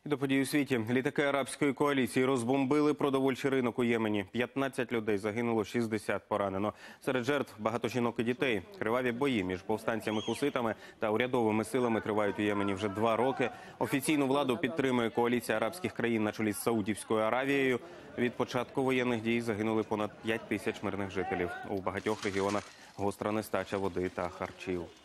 І до подій у світі. Літаки арабської коаліції розбомбили продовольчий ринок у Ємені. 15 людей загинуло, 60 поранено. Серед жертв багато жінок і дітей. Криваві бої між повстанцями-хуситами та урядовими силами тривають у Ємені вже 2 роки. Офіційну владу підтримує коаліція арабських країн на чолі з Саудівською Аравією. Від початку воєнних дій загинули понад 5 тисяч мирних жителів. У багатьох регіонах гостра нестача води та харчів.